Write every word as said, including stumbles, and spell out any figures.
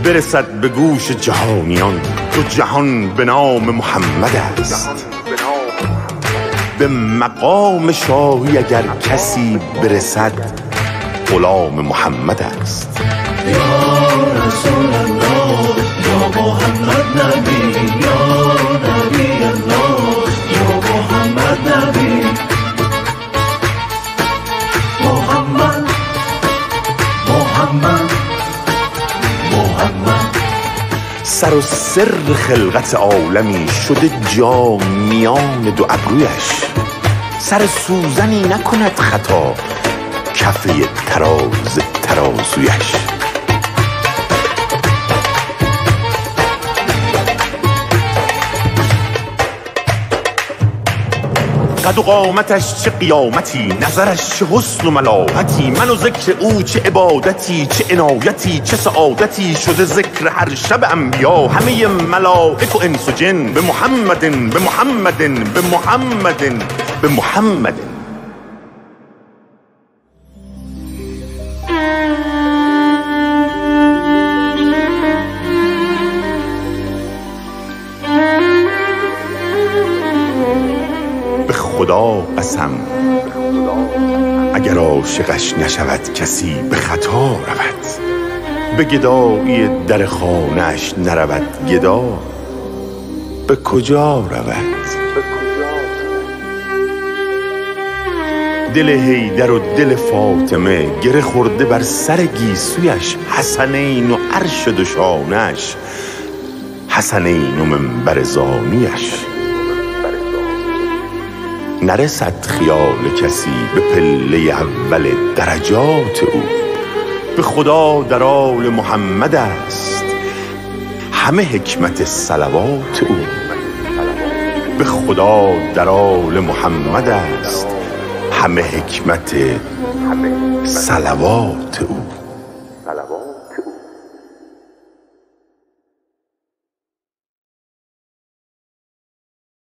برسد به گوش جهانیان دو جهان به نام محمد است. به مقام شاهی اگر کسی برسد غلام محمد است. یا رسول الله یا محمد نبی، یا نبی الله یا محمد نبی. محمد محمد محمد سر و سر خلقت عالمی شده جا میان دو ابرویش. سر سوزنی نکند خطا کفه تراز ترازویش. قد و قامتش چه قیامتی، نظرش چه حسن و ملاحتی. من و ذکر او چه عبادتی، چه عنایتی، چه سعادتی. شده ذکر هر شب انبیا همه ملائک و انس و جن. به محمد به محمد به محمد به محمد. خدا قسم اگر عاشقش نشود کسی به خطا رود. به گدایی در خانه‌اش نرود گدا به کجا رود. دل حیدر و دل فاطمه گره خورده بر سر گیسویش. حسنین و عرش دوشانش، حسنین و منبر زانویش. نرسد خیال کسی به پله اول درجات او. به خدا در آل محمد است همه حکمت صلوات او. به خدا در آل محمد است همه حکمت صلوات او.